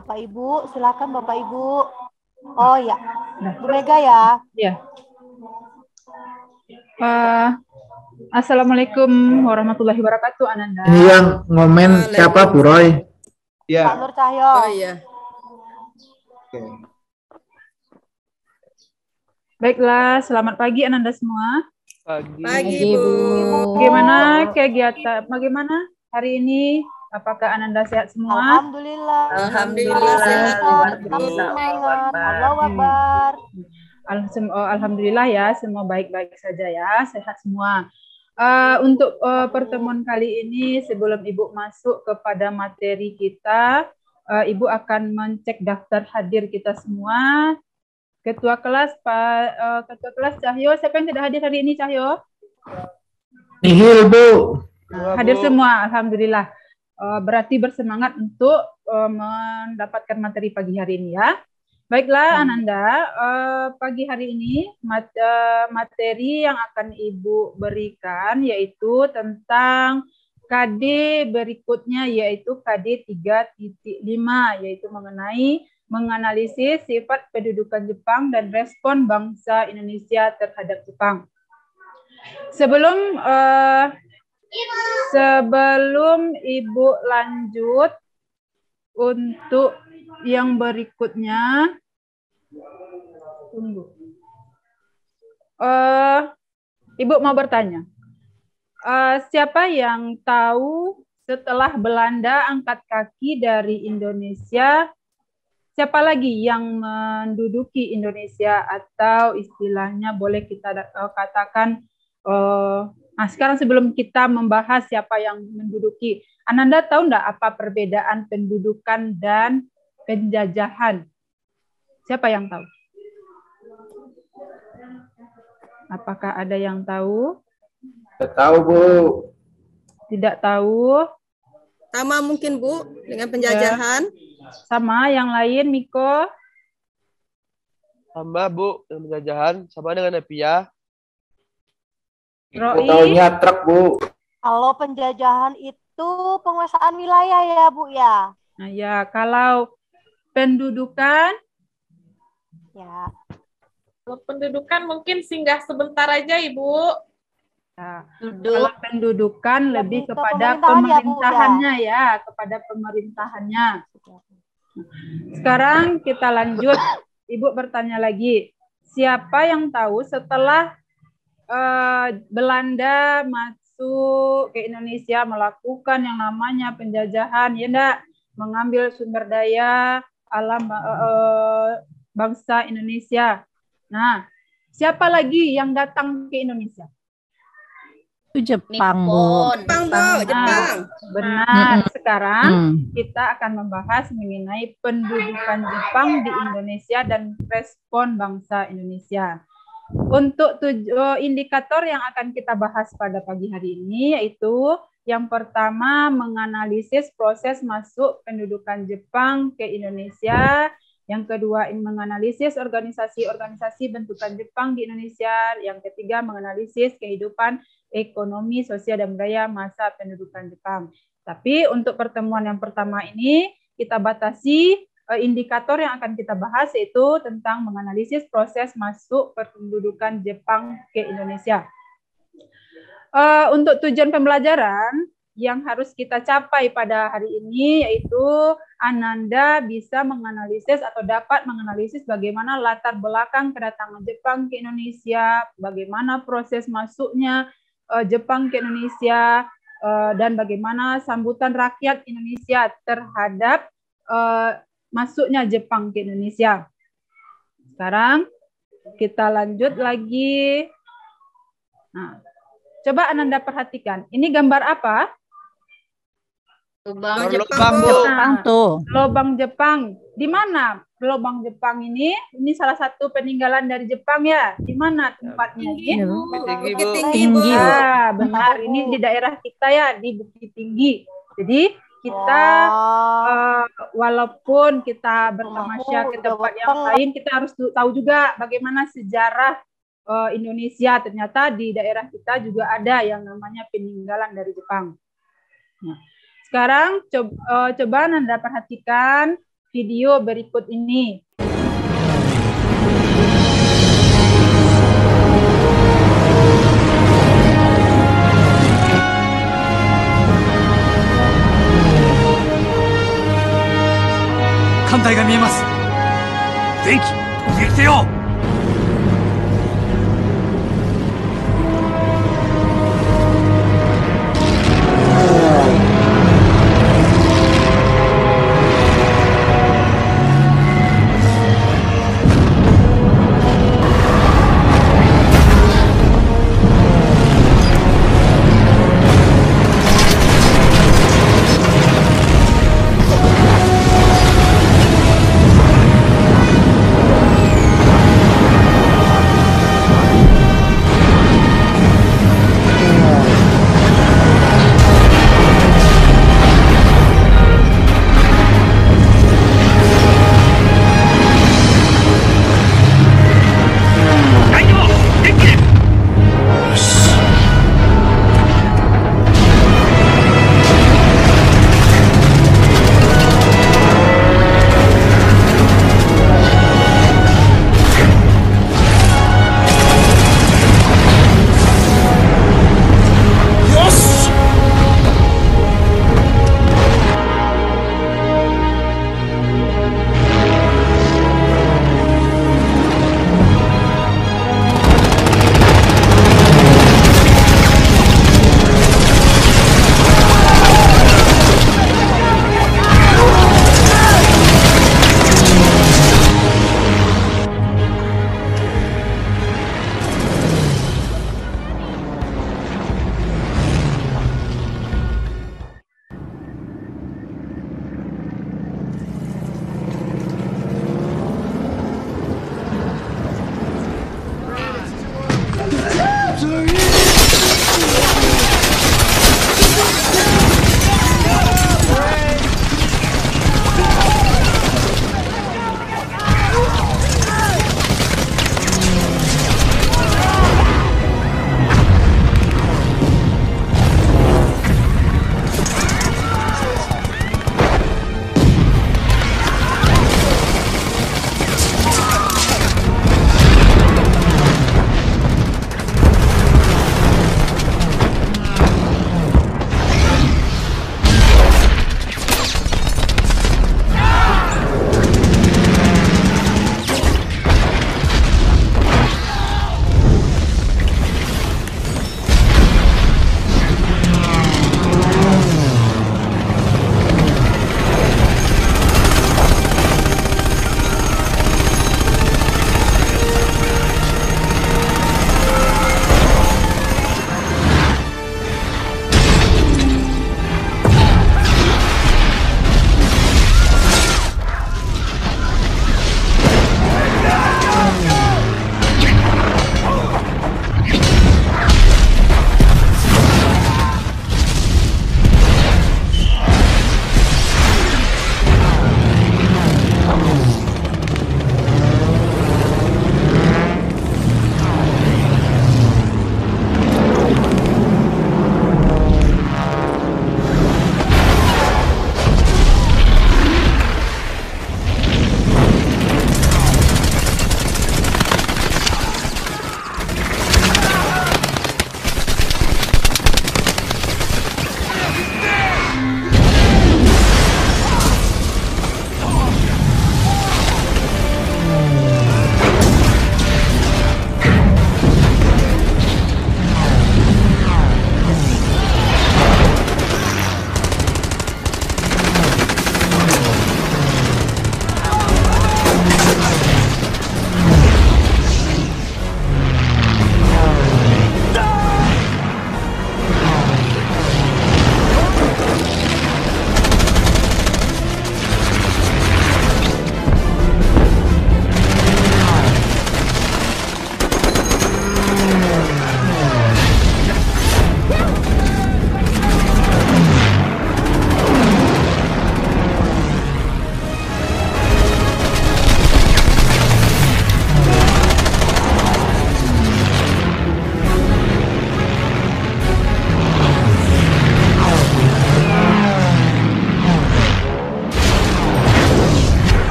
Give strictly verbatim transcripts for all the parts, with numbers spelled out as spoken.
Bapak Ibu. Silakan Bapak Ibu. Oh ya, Bu Mega ya. Ya. Uh, Assalamualaikum warahmatullahi wabarakatuh, Ananda. Ini yang ngomen siapa, Bu Roy? Ya. Pak Nur Cahyo. Oh iya. Oke. Baiklah, selamat pagi Ananda semua. Pagi, Pagi Bu. Bu. Bagaimana kegiatan? Bagaimana hari ini? Apakah Ananda sehat semua? Alhamdulillah. Alhamdulillah sehat. Tetap semangat. Allahu Akbar. Alhamdulillah ya, semua baik-baik saja ya, sehat semua. Uh, untuk uh, pertemuan kali ini, sebelum Ibu masuk kepada materi kita, uh, Ibu akan mencek daftar hadir kita semua. Ketua kelas, Pak uh, Ketua kelas Cahyo, siapa yang tidak hadir hari ini, Cahyo? Nihil, Bu. Nah, hadir semua, alhamdulillah. Uh, berarti bersemangat untuk uh, mendapatkan materi pagi hari ini ya. Baiklah, Ananda, uh, pagi hari ini mat, uh, materi yang akan Ibu berikan yaitu tentang K D berikutnya, yaitu K D tiga titik lima, yaitu mengenai menganalisis sifat pendudukan Jepang dan respon bangsa Indonesia terhadap Jepang. Sebelum uh, sebelum Ibu lanjut untuk yang berikutnya, tunggu. Uh, Ibu mau bertanya, uh, siapa yang tahu setelah Belanda angkat kaki dari Indonesia, siapa lagi yang menduduki Indonesia, atau istilahnya boleh kita uh, katakan, uh, nah sekarang sebelum kita membahas siapa yang menduduki, Ananda tahu enggak apa perbedaan pendudukan dan penjajahan? Siapa yang tahu? Apakah ada yang tahu? Tidak tahu, Bu. Tidak tahu. Sama mungkin Bu dengan penjajahan. Ya. Sama, yang lain, Miko? Sama, Bu, dengan penjajahan, sama dengan Nepia. Roi? Tahunya truk, Bu. Kalau penjajahan itu penguasaan wilayah ya, Bu ya. Nah, ya, kalau pendudukan? Ya. Kalau pendudukan mungkin singgah sebentar aja, Ibu. Ya. Duduk. Kalau pendudukan lebih, lebih kepada ke pemerintahan pemerintahannya ya, Bu, ya, kepada pemerintahannya. Sekarang kita lanjut. Ibu bertanya lagi, siapa yang tahu setelah uh, Belanda masuk ke Indonesia melakukan yang namanya penjajahan, ya enggak, mengambil sumber daya alam uh, bangsa Indonesia. Nah, siapa lagi yang datang ke Indonesia? Itu Jepang, Bu. Jepang, Bu. Jepang. Benar. Hmm. Sekarang Hmm. kita akan membahas mengenai pendudukan Jepang di Indonesia dan respon bangsa Indonesia. Untuk tujuh indikator yang akan kita bahas pada pagi hari ini, yaitu yang pertama menganalisis proses masuk pendudukan Jepang ke Indonesia. Yang kedua, menganalisis organisasi-organisasi bentukan Jepang di Indonesia. Yang ketiga, menganalisis kehidupan ekonomi, sosial, dan budaya masa pendudukan Jepang. Tapi untuk pertemuan yang pertama ini, kita batasi uh, indikator yang akan kita bahas, yaitu tentang menganalisis proses masuk pendudukan Jepang ke Indonesia. Uh, untuk tujuan pembelajaran yang harus kita capai pada hari ini, yaitu Ananda bisa menganalisis atau dapat menganalisis bagaimana latar belakang kedatangan Jepang ke Indonesia, bagaimana proses masuknya uh, Jepang ke Indonesia, uh, dan bagaimana sambutan rakyat Indonesia terhadap uh, masuknya Jepang ke Indonesia. Sekarang kita lanjut lagi. Nah, coba Ananda perhatikan, ini gambar apa? Lubang Jepang, Bu. Jepang tuh. Lobang Jepang. Di mana lobang Jepang ini? Ini salah satu peninggalan dari Jepang ya. Di mana tempatnya ini? Tinggi, Bu. Bukit Tinggi, Bu. Tinggi, Bu. Ah, benar. Ini di daerah kita ya, di Bukit Tinggi. Jadi kita Wah. uh, walaupun kita bertamasya ke tempat yang lain, kita harus tahu juga bagaimana sejarah uh, Indonesia. Ternyata di daerah kita juga ada yang namanya peninggalan dari Jepang. Nah, sekarang coba, uh, coba Anda perhatikan video berikut ini.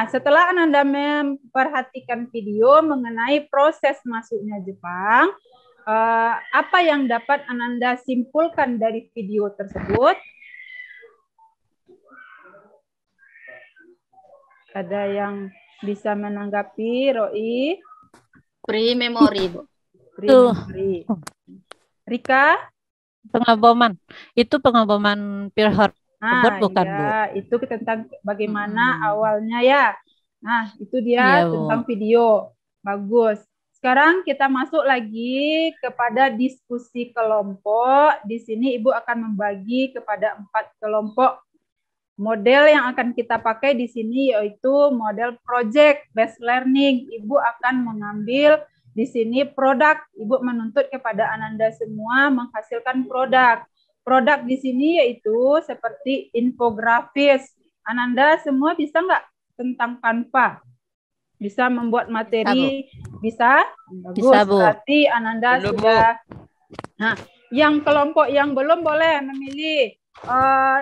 Nah, setelah Ananda memperhatikan video mengenai proses masuknya Jepang, eh, apa yang dapat Ananda simpulkan dari video tersebut? Ada yang bisa menanggapi, Roi? Pre-memory, Bu. Pre-memory. Rika? Pengaboman. Itu pengaboman Pearl Nah, Harbor bukan, Bu? ya, itu tentang bagaimana Hmm. awalnya ya. Nah, itu dia Iya, Bu. tentang video. Bagus. Sekarang kita masuk lagi kepada diskusi kelompok. Di sini Ibu akan membagi kepada empat kelompok. Model yang akan kita pakai di sini yaitu model project based learning. Ibu akan mengambil di sini produk. Ibu menuntut kepada Ananda semua menghasilkan produk. Produk di sini yaitu seperti infografis. Ananda semua bisa nggak tentang Canva? Bisa membuat materi? Bisa? Bagus. Bisa, Bu. Berarti Ananda Belum, Bu. sudah. Nah, yang kelompok yang belum boleh memilih uh,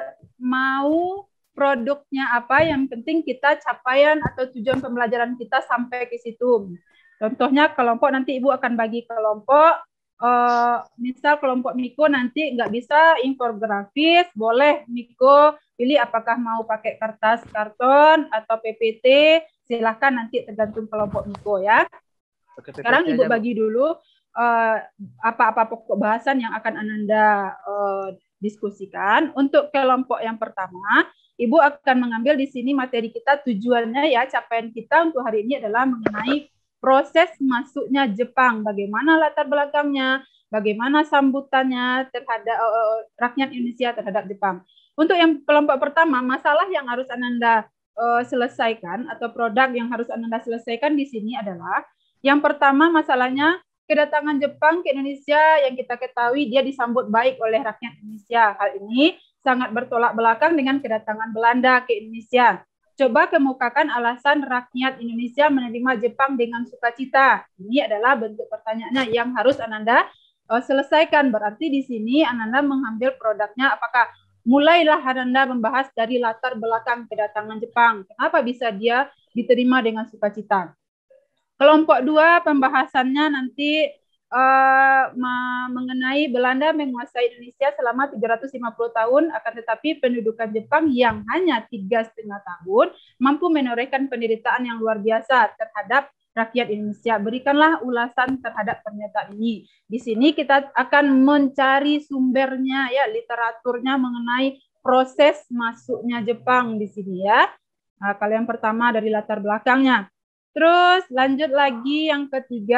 mau produknya apa. Yang penting kita capaian atau tujuan pembelajaran kita sampai ke situ. Contohnya kelompok nanti Ibu akan bagi kelompok. Uh, misal kelompok Miko nanti nggak bisa infografis, boleh Miko pilih apakah mau pakai kertas karton atau P P T, silahkan nanti tergantung kelompok Miko ya. Sekarang Ibu bagi dulu uh, apa-apa pokok bahasan yang akan Ananda uh, diskusikan. Untuk kelompok yang pertama, Ibu akan mengambil di sini materi kita, tujuannya ya, capaian kita untuk hari ini adalah mengenai proses masuknya Jepang, bagaimana latar belakangnya, bagaimana sambutannya terhadap uh, rakyat Indonesia terhadap Jepang. Untuk yang kelompok pertama, masalah yang harus Ananda uh, selesaikan atau produk yang harus Ananda selesaikan di sini adalah yang pertama masalahnya kedatangan Jepang ke Indonesia yang kita ketahui dia disambut baik oleh rakyat Indonesia. Hal ini sangat bertolak belakang dengan kedatangan Belanda ke Indonesia. Coba kemukakan alasan rakyat Indonesia menerima Jepang dengan sukacita. Ini adalah bentuk pertanyaannya yang harus Ananda uh, selesaikan. Berarti di sini Ananda mengambil produknya, apakah mulailah Ananda membahas dari latar belakang kedatangan Jepang. Kenapa bisa dia diterima dengan sukacita? Kelompok dua pembahasannya nanti uh, mengenai Belanda menguasai Indonesia selama tiga ratus lima puluh tahun, akan tetapi pendudukan Jepang yang hanya tiga setengah tahun mampu menorehkan penderitaan yang luar biasa terhadap rakyat Indonesia. Berikanlah ulasan terhadap pernyataan ini. Di sini kita akan mencari sumbernya, ya, literaturnya mengenai proses masuknya Jepang di sini ya. Nah, kalau yang pertama dari latar belakangnya. Terus lanjut lagi yang ketiga,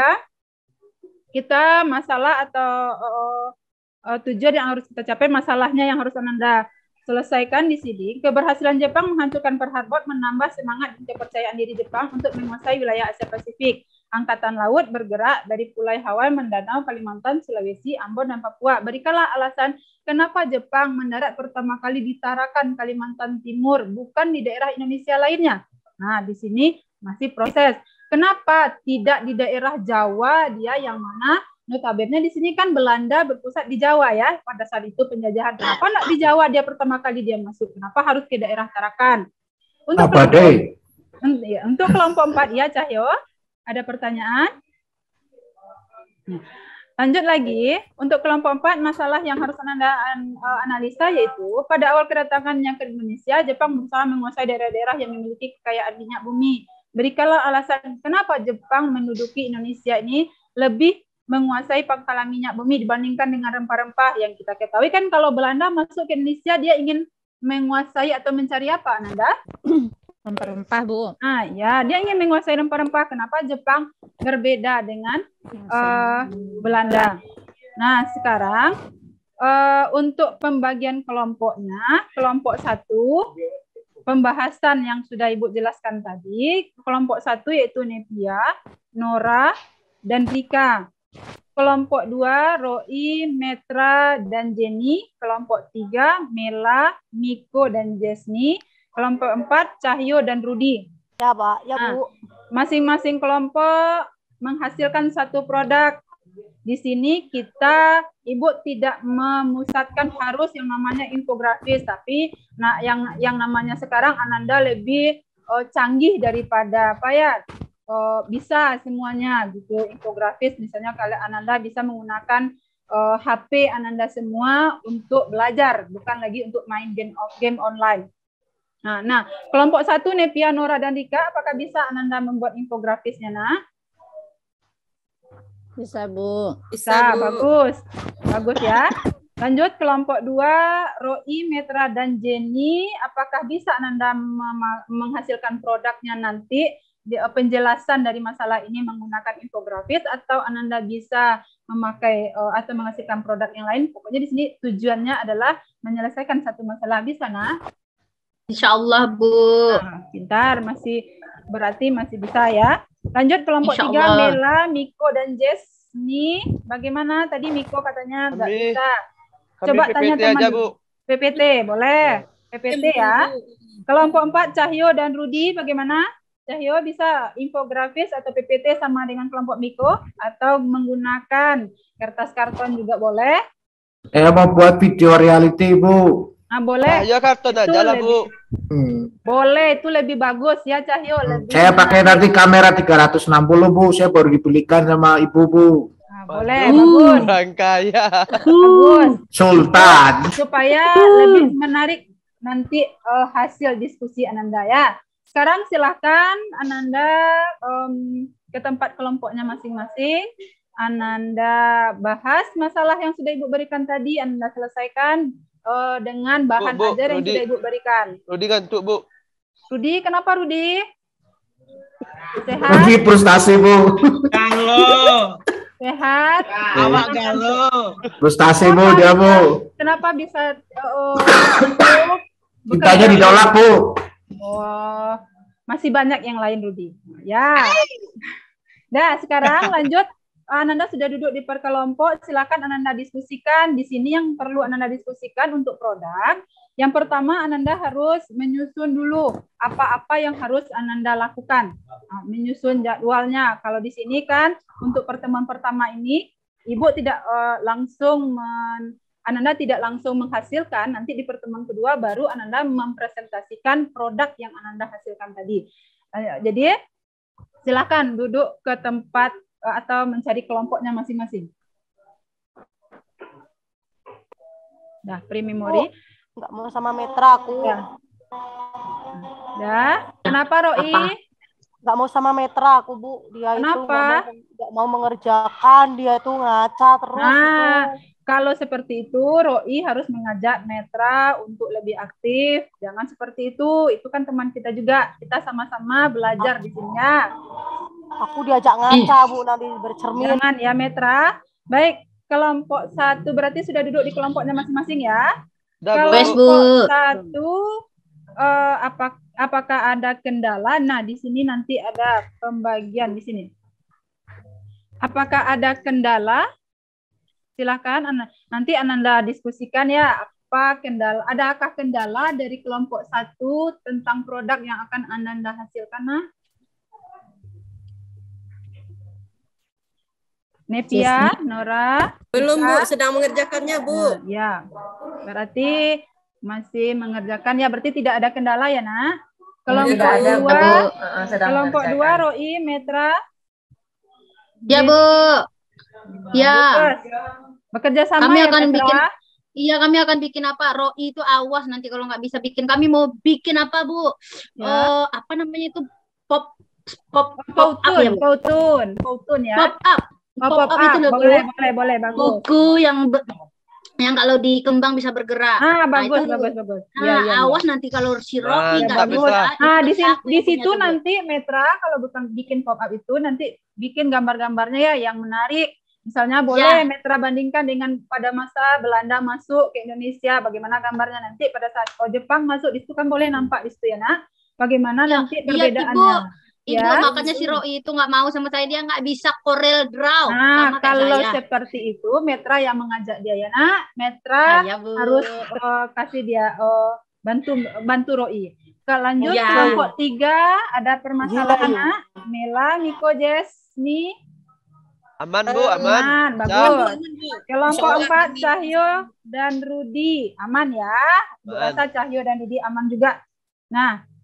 kita masalah atau uh, uh, tujuan yang harus kita capai, masalahnya yang harus Ananda selesaikan di sini. Keberhasilan Jepang menghancurkan Pearl Harbor menambah semangat dan kepercayaan diri Jepang untuk menguasai wilayah Asia Pasifik. Angkatan laut bergerak dari Pulau Hawaii, Mindanao, Kalimantan, Sulawesi, Ambon, dan Papua. Berikanlah alasan kenapa Jepang mendarat pertama kali di Tarakan, Kalimantan Timur, bukan di daerah Indonesia lainnya. Nah, di sini masih proses. Kenapa tidak di daerah Jawa dia yang mana notabene di sini kan Belanda berpusat di Jawa ya pada saat itu penjajahan. Kenapa enggak di Jawa dia pertama kali dia masuk? Kenapa harus ke daerah Tarakan? Untuk Apa kelompok, deh? untuk kelompok empat ya Cahyo, ada pertanyaan? Lanjut lagi, untuk kelompok empat masalah yang harus Anda analisa yaitu pada awal kedatangannya ke Indonesia, Jepang berusaha menguasai daerah-daerah yang memiliki kekayaan minyak bumi. Berikanlah alasan kenapa Jepang menduduki Indonesia ini lebih menguasai pangkalan minyak bumi dibandingkan dengan rempah-rempah yang kita ketahui kan kalau Belanda masuk ke Indonesia dia ingin menguasai atau mencari apa, Ananda? Rempah-rempah, Bu. Ah, ya, dia ingin menguasai rempah-rempah. Kenapa Jepang berbeda dengan uh, Belanda? Nah, sekarang uh, untuk pembagian kelompoknya, kelompok satu pembahasan yang sudah Ibu jelaskan tadi, kelompok satu yaitu Nepia, Nora, dan Rika. Kelompok dua, Roi, Metra, dan Jenny. Kelompok tiga, Mela, Miko, dan Jesni. Kelompok empat, Cahyo, dan Rudi. Ya, Pak. Ya, Bu. Masing-masing kelompok menghasilkan satu produk. Di sini kita, Ibu tidak memusatkan harus yang namanya infografis, tapi nah yang yang namanya sekarang Ananda lebih uh, canggih daripada apa ya, uh, bisa semuanya gitu, infografis misalnya kalau Ananda bisa menggunakan uh, H P Ananda semua untuk belajar, bukan lagi untuk main game game online. Nah, nah kelompok satu Nepia, Nora dan Rika, apakah bisa Ananda membuat infografisnya, nah? Bisa, Bu. Bisa, bagus. Bagus ya. Lanjut kelompok dua, Roi, Metra, dan Jenny. Apakah bisa Ananda menghasilkan produknya nanti? Penjelasan dari masalah ini menggunakan infografis, atau Ananda bisa memakai atau menghasilkan produk yang lain? Pokoknya di sini tujuannya adalah menyelesaikan satu masalah. Bisa, nah? Insya Allah, Bu. Nah, pintar, masih berarti masih bisa ya. Lanjut kelompok Insya tiga, Allah. Mela, Miko, dan Jess. Nih, bagaimana? Tadi Miko katanya nggak Kami- bisa. Kami Coba P P T tanya teman aja, dulu. Bu. P P T, boleh. P P T ya. Kelompok empat, Cahyo dan Rudi, bagaimana? Cahyo bisa infografis atau P P T sama dengan kelompok Miko, atau menggunakan kertas karton juga boleh. Saya mau buat video reality, Bu. Nah, boleh. Cahyo karton Itu aja lah, lebih- Bu. Hmm. Boleh, itu lebih bagus ya Cahyo. Lebih Saya pakai menarik. nanti kamera tiga ratus enam puluh, Bu. Saya baru dibelikan sama Ibu, Bu. Nah, boleh, Waduh, bagus. orang kaya. Bagus. Sultan. Supaya lebih menarik nanti uh, hasil diskusi Ananda ya. Sekarang silahkan Ananda um, ke tempat kelompoknya masing-masing. Ananda bahas masalah yang sudah Ibu berikan tadi. Ananda selesaikan uh, dengan bahan Bu, Bu, ajar yang Rudi. sudah Ibu berikan. Rudi ngantuk, Bu. Rudi, kenapa Rudi? Sehat? Lagi frustasi, Bu. Galau, Sehat? awak galau. Frustasi, Bu, dia, Bu. Kenapa bisa uh, untuk Cintanya bekerja? ditolak, Bu. Oh, masih banyak yang lain, Rudi. Ya. Nah, sekarang lanjut. Ananda sudah duduk di per kelompok. Silakan Ananda diskusikan. Di sini yang perlu Ananda diskusikan untuk produk. Yang pertama, Ananda harus menyusun dulu apa-apa yang harus Ananda lakukan. Nah, menyusun jadwalnya. Kalau di sini kan untuk pertemuan pertama ini, Ibu tidak uh, langsung men Ananda tidak langsung menghasilkan, nanti di pertemuan kedua baru Ananda mempresentasikan produk yang Ananda hasilkan tadi. Jadi silakan duduk ke tempat atau mencari kelompoknya masing-masing. Nah, pre-memory. Nggak mau sama Metra aku. Ya. Ya. Kenapa, Roi? Nggak mau sama Metra aku, Bu. Dia Kenapa? itu nggak mau, nggak mau mengerjakan. Dia itu ngaca terus. Nah, itu. kalau seperti itu, Roi harus mengajak Metra untuk lebih aktif. Jangan seperti itu. Itu kan teman kita juga. Kita sama-sama belajar di sini ya. Aku diajak ngaca, Bu, nanti bercermin. Jangan ya, Metra. Baik, kelompok satu berarti sudah duduk di kelompoknya masing-masing ya. Dah, Wes, Bu. Bu. Kelompok satu, eh, apa, apakah ada kendala? Nah, di sini nanti ada pembagian di sini. Apakah ada kendala? Silakan Ana- nanti Ananda diskusikan ya. Apa kendala? Adakah kendala dari kelompok satu tentang produk yang akan Ananda hasilkan? Nah? Nepia, Nora. Belum, Bu, Rika? sedang mengerjakannya, Bu. Nah, ya, berarti masih mengerjakan ya. Berarti tidak ada kendala ya, Nak? Kelompok Tidak ada, dua, Uh, kelompok dua, Roi, Metra. Ya, Bu. Ya. Bagus. Bekerja sama Kami ya, akan Metra. bikin Iya, kami akan bikin apa? Roi itu awas nanti kalau nggak bisa bikin. Kami mau bikin apa, Bu? Ya. Eh, apa namanya itu? Pop pop pop up ya, Pautun, Bu? pautun, pautun ya. Pop up. Oh, Pop up itu loh, Bu. boleh, boleh, boleh, bagus. Buku yang be- yang kalau dikembang bisa bergerak. Ah, bagus, itu- bagus, bagus. Nah, Ya, ya, ya. awas nanti kalau si Rocky nggak Mantap, bisa. Metra. itu Nah, di, kan sin- aku di yang punya situ tuh, Bu. nanti Metra kalau bukan bikin pop up itu nanti bikin gambar-gambarnya ya yang menarik. Misalnya boleh Ya. Metra bandingkan dengan pada masa Belanda masuk ke Indonesia, bagaimana gambarnya nanti pada saat oh, Jepang masuk di situ kan boleh nampak di situ ya, Nak. Bagaimana Ya, nanti iya, perbedaannya. Ibu, Ya. makanya si Roy itu nggak mau sama saya, dia nggak bisa Corel Draw Nah, sama kayak kalau saya. seperti itu Metra yang mengajak dia ya, Nak. Metra Iya, Bu. harus eh, kasih dia eh, bantu bantu Roi. Kita lanjut Ya. kelompok tiga ada permasalahan, Gila, ya. Nak. Mela, Miko, Jesni. Aman, Bu, aman. Aman, Siap. bagus. Kelompok Insya Allah empat kami- Cahyo dan Rudi aman ya. Aman. Berasa Cahyo dan Rudi aman juga. Nah,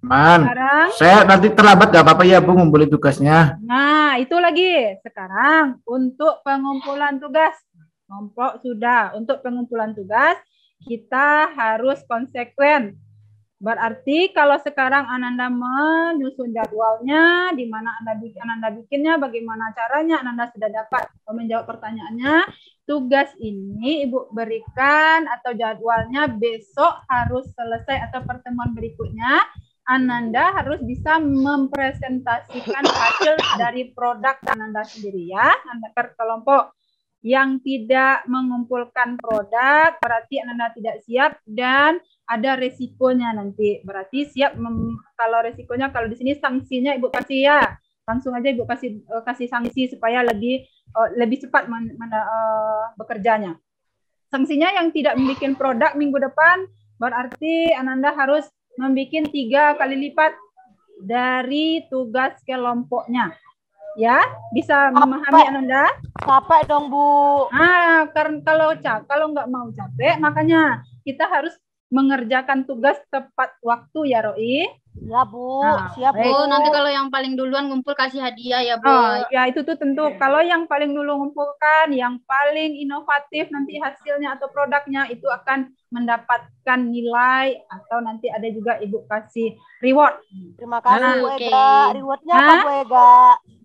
Man, Sekarang, saya nanti terlambat gak apa-apa ya Bu ngumpulin tugasnya. nah itu lagi. Sekarang untuk pengumpulan tugas. Kelompok sudah. Untuk pengumpulan tugas, kita harus konsekuen. Berarti kalau sekarang Ananda menyusun jadwalnya, di mana Anda bikin, Ananda bikinnya, bagaimana caranya, Ananda sudah dapat menjawab pertanyaannya. Tugas ini Ibu berikan atau jadwalnya besok harus selesai atau pertemuan berikutnya. Ananda harus bisa mempresentasikan hasil dari produk Ananda sendiri ya, Anda per kelompok. Yang tidak mengumpulkan produk berarti Ananda tidak siap dan ada resikonya nanti. Berarti siap mem, kalau resikonya kalau di sini sanksinya Ibu kasih ya. Langsung aja Ibu kasih uh, kasih sanksi supaya lebih uh, lebih cepat men, men, uh, bekerjanya. Sanksinya yang tidak membuat produk minggu depan berarti Ananda harus membuat tiga kali lipat dari tugas kelompoknya. Ya, bisa memahami Ananda? Capek dong, Bu. Ah, karena kalau cap, kalau nggak mau capek, makanya kita harus mengerjakan tugas tepat waktu ya, Roi. Ya, Bu. Nah, Siap, baik. Bu. Oh, nanti kalau yang paling duluan ngumpul kasih hadiah ya, Bu. Oh, ya itu tuh tentu. Kalau yang paling dulu ngumpulkan, yang paling inovatif nanti hasilnya atau produknya itu akan mendapatkan nilai atau nanti ada juga Ibu kasih reward. Terima kasih, Nah, Bu oke. Ega. Rewardnya apa, Hah? Bu Ega?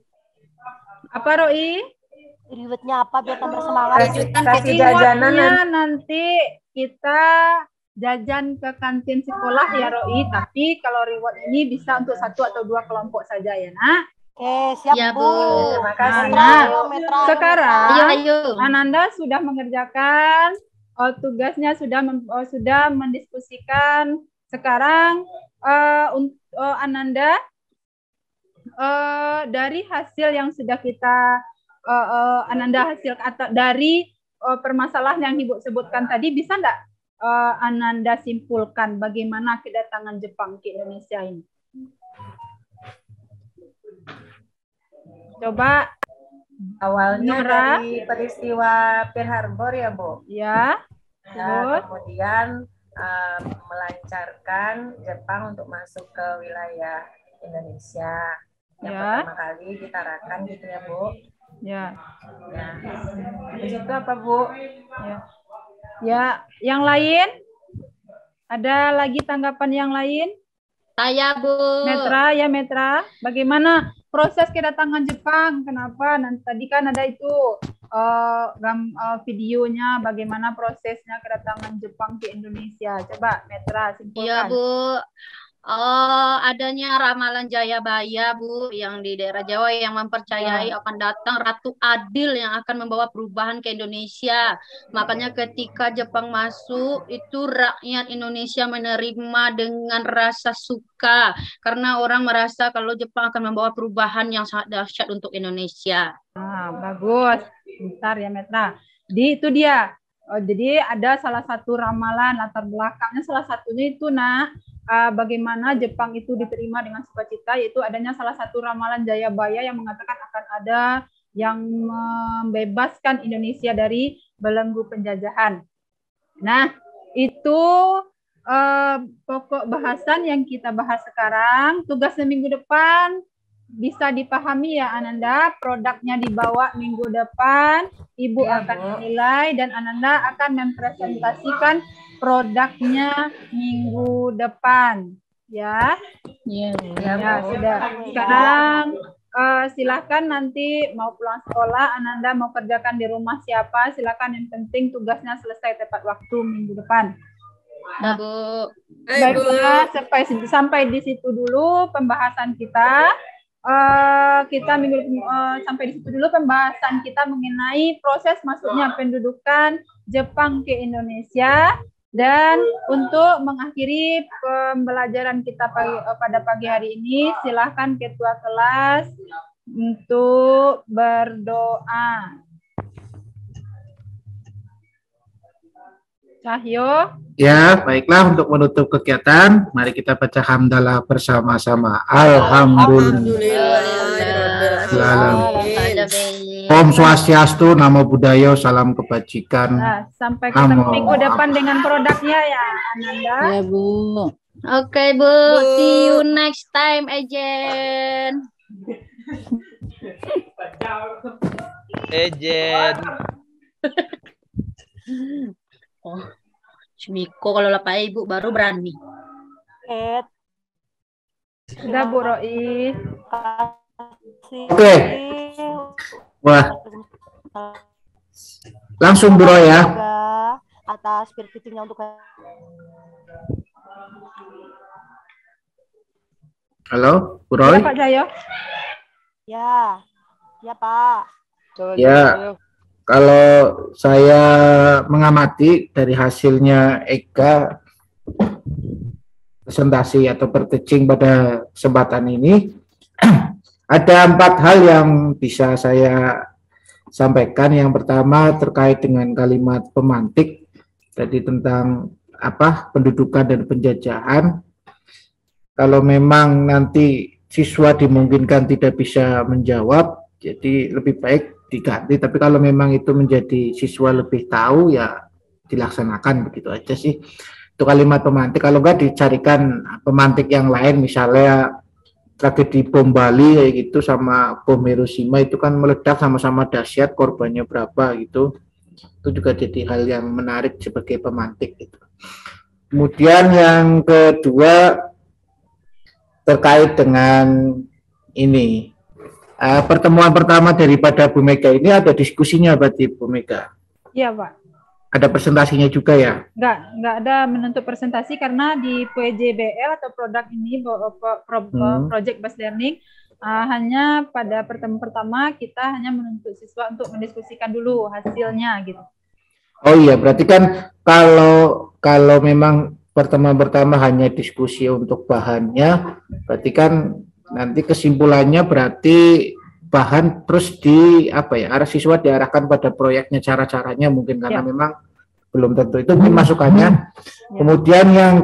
Apa, Roi? Rewardnya apa biar tambah semangat? Kasih jajanan Rewardnya nanti kita jajan ke kantin sekolah ya, Roi. Tapi kalau reward ini bisa untuk satu atau dua kelompok saja ya, Nak. Oke, siap, Ya, Bu. Bu. Terima kasih. Metra, Nah, ayo, Metra, ayo, sekarang Ayo, Metra. ayo. Ananda sudah mengerjakan oh, tugasnya, sudah mem- oh, sudah mendiskusikan. Sekarang uh, untuk uh, Ananda uh, dari hasil yang sudah kita uh, uh, Ananda hasil atau dari uh, permasalahan yang Ibu sebutkan tadi, bisa enggak uh, Ananda simpulkan bagaimana kedatangan Jepang ke Indonesia ini? Coba Awalnya Nora. dari peristiwa Pearl Harbor ya, Bu. ya. Ya, Terus? kemudian um, melancarkan Jepang untuk masuk ke wilayah Indonesia. Yang Ya. pertama kali ditarakan gitu ya, Bu. Ya. Ya. Habis itu apa, Bu? Ya. Ya, yang lain? Ada lagi tanggapan yang lain? Saya, Bu. Metra, ya Metra. Bagaimana proses kedatangan Jepang? Kenapa? Nanti tadi kan ada itu uh, gam, uh, videonya bagaimana prosesnya kedatangan Jepang ke Indonesia. Coba Metra simpulkan. Iya, Bu. Oh, adanya ramalan Jayabaya, Bu, yang di daerah Jawa yang mempercayai akan datang Ratu Adil yang akan membawa perubahan ke Indonesia. Makanya ketika Jepang masuk, itu rakyat Indonesia menerima dengan rasa suka. Karena orang merasa kalau Jepang akan membawa perubahan yang sangat dahsyat untuk Indonesia. Ah, bagus. Bentar ya Metra. Di itu dia. Oh, jadi ada salah satu ramalan latar belakangnya, salah satunya itu nak uh, bagaimana Jepang itu diterima dengan sukacita, yaitu adanya salah satu ramalan Jayabaya yang mengatakan akan ada yang membebaskan Indonesia dari belenggu penjajahan. Nah, itu uh, pokok bahasan yang kita bahas sekarang. Tugasnya minggu depan bisa dipahami ya Ananda, produknya dibawa minggu depan, Ibu Ya, akan Bu. menilai dan Ananda akan mempresentasikan produknya minggu depan. Ya, Iya. Ya, ya Bu. sudah. Sekarang eh, silakan nanti mau pulang sekolah, Ananda mau kerjakan di rumah siapa, silakan, yang penting tugasnya selesai tepat waktu minggu depan. Nah, Bu. Baiklah, sampai sampai di situ dulu pembahasan kita. Eh, kita minggu eh, sampai di situ dulu pembahasan kita mengenai proses masuknya pendudukan Jepang ke Indonesia. Dan untuk mengakhiri pembelajaran kita pagi, eh, pada pagi hari ini, silahkan ketua kelas untuk berdoa. Cahyo. Ya, baiklah untuk menutup kegiatan, mari kita baca hamdalah bersama-sama. Alhamdulillah. Alhamdulillah. Om Swastiastu, Namo Buddhaya, salam kebajikan. Nah, sampai ketemu Amo. minggu depan dengan produknya ya, Ananda. Ya, Bu. Oke, Bu. See you next time, Ejen. Ejen. Oh, Miko kalau lapar Ibu baru berani. Ed. Sudah Bu Roi. Oke. Wah. Langsung Bu Roy ya. Atas spearfishing-nya untuk Halo, Bu Roy. Ya, Pak Cahyo. Ya. Ya, Pak. Ya. Kalau saya mengamati dari hasilnya Eka presentasi atau perteaching pada kesempatan ini, ada empat hal yang bisa saya sampaikan. Yang pertama terkait dengan kalimat pemantik tadi tentang apa pendudukan dan penjajahan. Kalau memang nanti siswa dimungkinkan tidak bisa menjawab, jadi lebih baik diganti. Tapi kalau memang itu menjadi siswa lebih tahu, ya dilaksanakan, begitu aja sih. Itu kalimat pemantik. Kalau enggak dicarikan pemantik yang lain, misalnya tragedi bom Bali kayak gitu sama bom Hiroshima itu kan meledak sama-sama dahsyat, korbannya berapa gitu. Itu juga jadi hal yang menarik sebagai pemantik gitu. Kemudian yang kedua terkait dengan ini uh, pertemuan pertama daripada Bu Mega ini ada diskusinya berarti Bu Mega? Iya Pak. Ada presentasinya juga ya? Enggak, enggak ada menuntut presentasi karena di P J B L atau produk ini pro, pro, Hmm. project based learning uh, hanya pada pertemuan pertama kita hanya menuntut siswa untuk mendiskusikan dulu hasilnya gitu. Oh iya, berarti kan kalau kalau memang pertemuan pertama hanya diskusi untuk bahannya, berarti kan nanti kesimpulannya berarti bahan terus di apa ya, arah siswa diarahkan pada proyeknya, cara-caranya mungkin karena Ya. memang belum tentu itu mungkin masukannya. Ya. Kemudian yang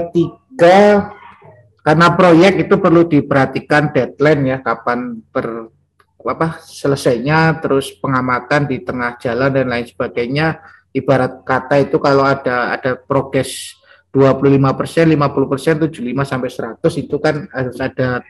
ketiga, karena proyek itu perlu diperhatikan deadline ya, kapan per apa selesainya, terus pengamatan di tengah jalan dan lain sebagainya. Ibarat kata itu kalau ada ada progres dua puluh lima persen, lima puluh persen, tujuh puluh lima sampai seratus itu kan harus ada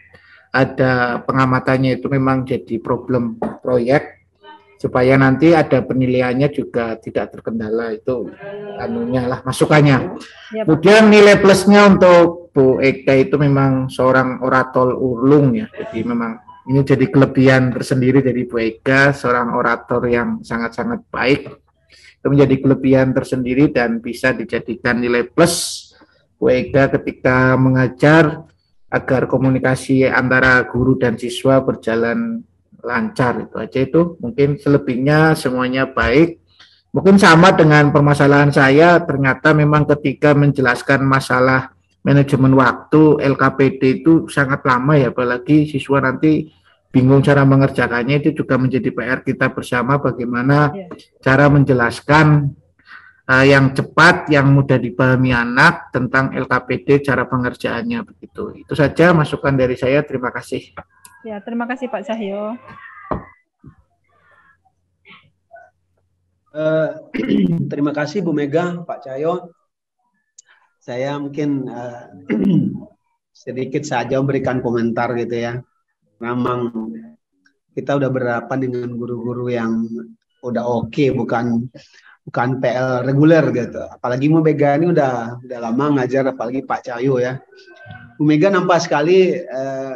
ada pengamatannya, itu memang jadi problem proyek supaya nanti ada penilaiannya juga tidak terkendala, itu anunya lah masukannya. Ya, Pak. Kemudian nilai plusnya untuk Bu Eka itu memang seorang orator ulung ya, jadi memang ini jadi kelebihan tersendiri dari Bu Eka, seorang orator yang sangat-sangat baik. Itu menjadi kelebihan tersendiri dan bisa dijadikan nilai plus Bu Eka ketika mengajar agar komunikasi antara guru dan siswa berjalan lancar. Itu aja, itu mungkin selebihnya semuanya baik. Mungkin sama dengan permasalahan saya, ternyata memang ketika menjelaskan masalah manajemen waktu L K P D itu sangat lama ya, apalagi siswa nanti bingung cara mengerjakannya. Itu juga menjadi P R kita bersama, bagaimana Ya. cara menjelaskan uh, yang cepat, yang mudah dipahami anak tentang L K P D, cara pengerjaannya begitu. Itu saja masukan dari saya. Terima kasih. Ya, terima kasih Pak Cahyo. Uh, terima kasih Bu Mega, Pak Cahyo. Saya mungkin uh, sedikit saja memberikan komentar gitu ya. Memang kita udah berhadapan dengan guru-guru yang udah oke, okay, bukan bukan P L reguler gitu. Apalagi Bu Mega ini udah udah lama ngajar, apalagi Pak Cahyo ya. Bu Mega nampak sekali eh,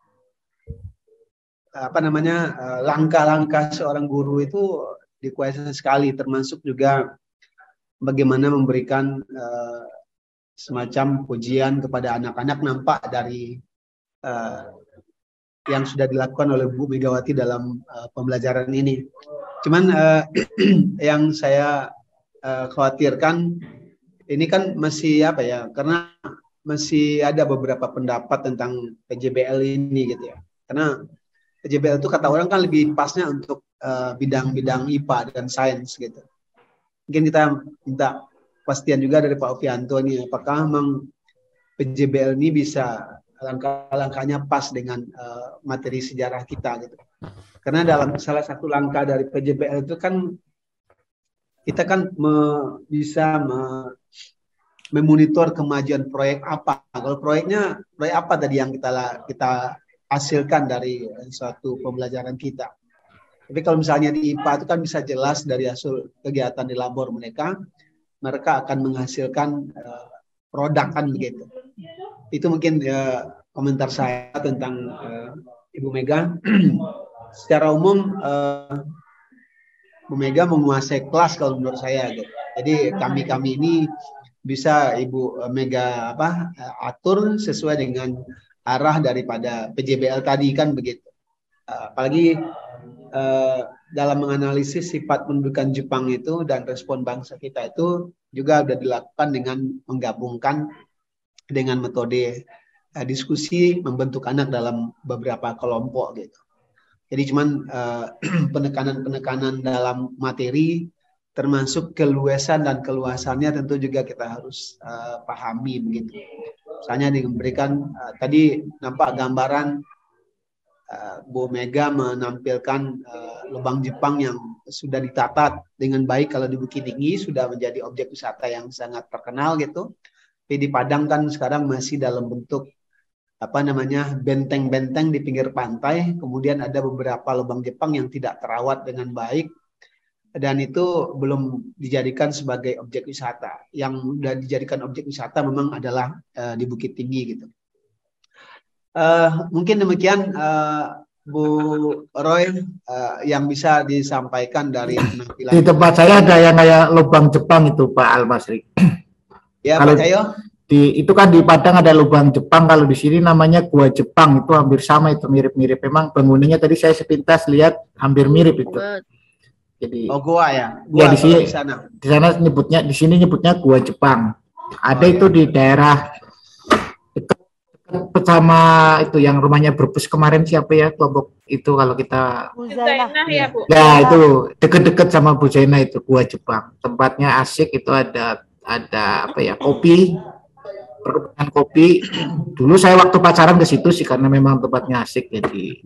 apa namanya eh, langkah-langkah seorang guru itu dikuasai sekali, termasuk juga bagaimana memberikan eh, semacam pujian kepada anak-anak, nampak dari eh, yang sudah dilakukan oleh Bu Megawati dalam uh, pembelajaran ini. Cuman uh, yang saya uh, khawatirkan ini kan masih apa ya, karena masih ada beberapa pendapat tentang P J B L ini gitu ya. Karena P J B L itu kata orang kan lebih pasnya untuk bidang-bidang uh, I P A dan sains gitu. Mungkin kita minta pastian juga dari Pak Ovianto ini, apakah memang P J B L ini bisa langkah-langkahnya pas dengan uh, materi sejarah kita gitu. Karena dalam salah satu langkah dari P J B L itu kan kita kan me, bisa me, memonitor kemajuan proyek apa. Kalau proyeknya proyek apa tadi yang kita kita hasilkan dari suatu pembelajaran kita. Tapi kalau misalnya di I P A itu kan bisa jelas dari hasil kegiatan di labor mereka, mereka akan menghasilkan uh, produk kan begitu. Itu mungkin uh, komentar saya tentang uh, Ibu Mega. Secara umum uh, Bu Mega menguasai kelas kalau menurut saya gitu. Jadi kami-kami ini bisa Ibu Mega apa atur sesuai dengan arah daripada P J B L tadi kan begitu. Uh, apalagi uh, dalam menganalisis sifat pendudukan Jepang itu dan respon bangsa kita itu juga sudah dilakukan dengan menggabungkan dengan metode uh, diskusi membentuk anak dalam beberapa kelompok gitu. Jadi cuman penekanan-penekanan uh, dalam materi termasuk keluasan dan keluasannya tentu juga kita harus uh, pahami begitu. Misalnya diberikan uh, tadi nampak gambaran uh, Bu Mega menampilkan uh, lubang Jepang yang sudah ditata dengan baik kalau di Bukit Tinggi sudah menjadi objek wisata yang sangat terkenal gitu. Tapi di Padang kan sekarang masih dalam bentuk apa namanya benteng-benteng di pinggir pantai, kemudian ada beberapa lubang Jepang yang tidak terawat dengan baik dan itu belum dijadikan sebagai objek wisata. Yang sudah dijadikan objek wisata memang adalah uh, di Bukit Tinggi gitu. Uh, mungkin demikian uh, Bu Roy uh, yang bisa disampaikan dari penampilan. Di tempat saya ada yang kayak lubang Jepang itu Pak Almasri. Ya Kalau Pak Cahyo. Di, itu kan di Padang ada lubang Jepang, kalau di sini namanya Gua Jepang, itu hampir sama, itu mirip-mirip. Memang bangunannya tadi saya sepintas lihat hampir mirip itu. Jadi oh gua ya. Ya Gua di sini di sana. Di sana nyebutnya, di sini nyebutnya Gua Jepang. Ada Oh, itu ya. di daerah dekat sama itu yang rumahnya Brebes kemarin siapa ya kelompok itu kalau kita Bu Zainah Zainah. ya Bu. ya itu deket-deket sama Bu Zaina itu Gua Jepang. Tempatnya asik, itu ada ada apa ya kopi. Perkebunan kopi. Dulu saya waktu pacaran ke situ sih karena memang tempatnya asik jadi.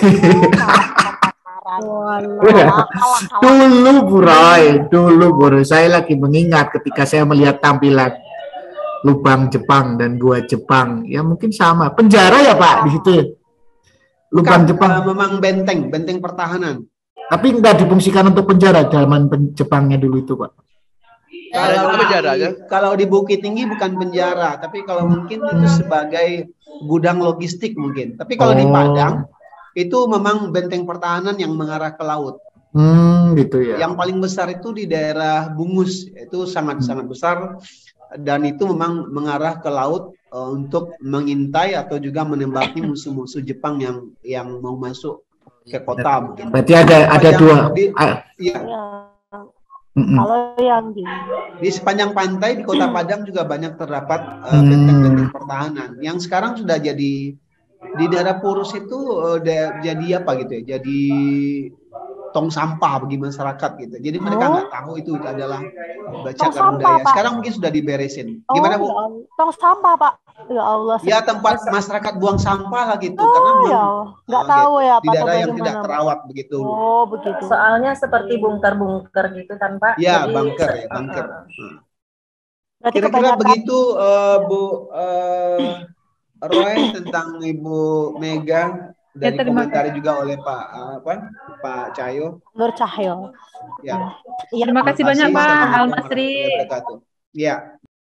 Dulu Burai, dulu Burai saya lagi mengingat ketika saya melihat tampilan lubang Jepang dan Gua Jepang. Ya mungkin sama. Penjara ya Pak di situ. Lubang Bukan, Jepang. uh, memang benteng, benteng pertahanan. Tapi enggak difungsikan untuk penjara zaman pen Jepangnya dulu itu Pak. Kalau Ada penjaranya? di, kalau di Bukit Tinggi bukan penjara, tapi kalau mungkin itu sebagai gudang logistik mungkin. Tapi kalau di Oh. Padang itu memang benteng pertahanan yang mengarah ke laut. Hmm, gitu ya. Yang paling besar itu di daerah Bungus, itu sangat-sangat besar dan itu memang mengarah ke laut uh, untuk mengintai atau juga menembaki musuh-musuh Jepang yang yang mau masuk ke kota mungkin. Berarti ada ada Yang dua. di- ah, Iya. Ya. mm-mm. Kalau yang di Di sepanjang pantai di Kota Padang juga banyak terdapat uh, Hmm. benteng-benteng pertahanan yang sekarang sudah jadi di daerah Purus itu uh, da- jadi apa gitu ya? Jadi tong sampah bagi masyarakat gitu. Jadi mereka Oh. nggak tahu itu adalah Tong cagar sampah, budaya. Pak. Sekarang mungkin sudah diberesin. oh, Gimana ya Bu? Allah. Tong sampah Pak. Ya Allah. Ya tempat masyarakat buang sampah lah gitu. Oh Karena ya memang Allah. Nggak uh, tahu gitu, ya di Pak. daerah yang bagaimana, tidak Pak. terawat begitu. Oh begitu. Soalnya seperti bunker-bunker gitu kan Pak. Ya Jadi bunker se- ya bunker. uh, uh. Hmm. Berarti Kira-kira kebanyakan begitu uh, Bu uh, Roy tentang Ibu Mega dan Ya, terima dikomentari juga oleh Pak uh, apa Pak Cahyo. Nur Cahyo. Ya. Iya. Terima kasih banyak Pak Assalamualaikum Almasri. warahmatullahi wabarakatuh. Ya.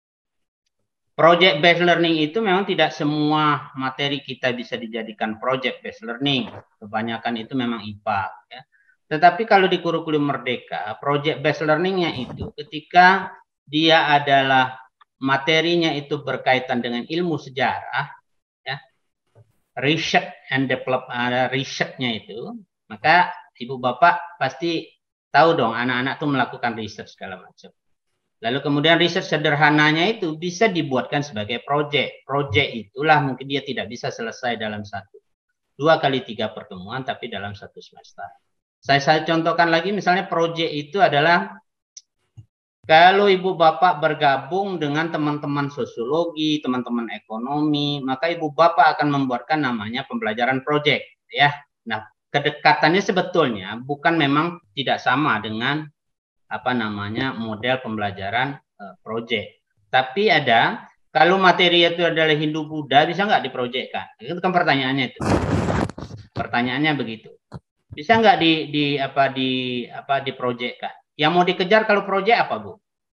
Project based learning itu memang tidak semua materi kita bisa dijadikan project based learning. Kebanyakan itu memang I P A. Ya. Tetapi kalau di kurikulum Merdeka, project based learningnya itu ketika dia adalah materinya itu berkaitan dengan ilmu sejarah, ya, research and develop, uh, research-nya itu, maka ibu bapak pasti tahu dong anak-anak tuh melakukan research segala macam. Lalu kemudian riset sederhananya itu bisa dibuatkan sebagai proyek. Proyek itulah mungkin dia tidak bisa selesai dalam satu, dua kali tiga pertemuan, tapi dalam satu semester. Saya, saya contohkan lagi, misalnya proyek itu adalah kalau ibu bapak bergabung dengan teman-teman sosiologi, teman-teman ekonomi, maka ibu bapak akan membuatkan namanya pembelajaran proyek. Ya, nah kedekatannya sebetulnya bukan memang tidak sama dengan apa namanya model pembelajaran uh, proyek. Tapi ada, kalau materi itu adalah Hindu Buddha, bisa nggak diprojekkan? Itu kan pertanyaannya itu. Pertanyaannya begitu. Bisa nggak di, di apa di apa diprojekkan? Yang mau dikejar kalau proyek apa, Bu?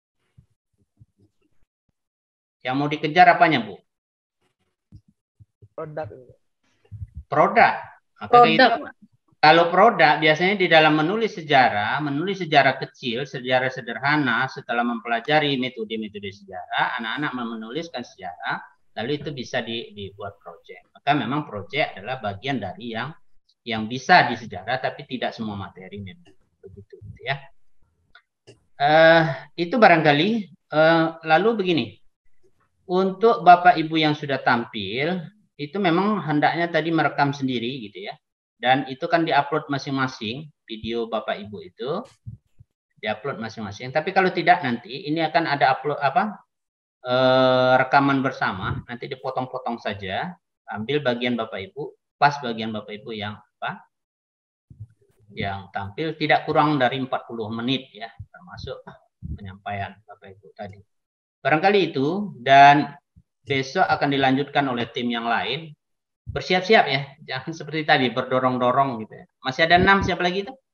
Yang mau dikejar apanya, Bu? Produk. Produk. Maka Produk. itu, kalau produk biasanya di dalam menulis sejarah, menulis sejarah kecil, sejarah sederhana, setelah mempelajari metode-metode sejarah, anak-anak menuliskan sejarah, lalu itu bisa di, dibuat proyek. Maka memang proyek adalah bagian dari yang yang bisa di sejarah, tapi tidak semua materi memang begitu, ya. Uh, itu barangkali. Uh, lalu begini, untuk Bapak Ibu yang sudah tampil, itu memang hendaknya tadi merekam sendiri, gitu ya. Dan itu kan diupload masing-masing, video Bapak Ibu itu diupload masing-masing. Tapi kalau tidak nanti ini akan ada upload apa e, rekaman bersama, nanti dipotong-potong saja, ambil bagian Bapak Ibu, pas bagian Bapak Ibu yang apa yang tampil tidak kurang dari empat puluh menit ya, termasuk penyampaian Bapak Ibu tadi. Barangkali itu, dan besok akan dilanjutkan oleh tim yang lain. Bersiap-siap ya, jangan seperti tadi berdorong-dorong gitu ya. Masih ada enam, siapa lagi itu?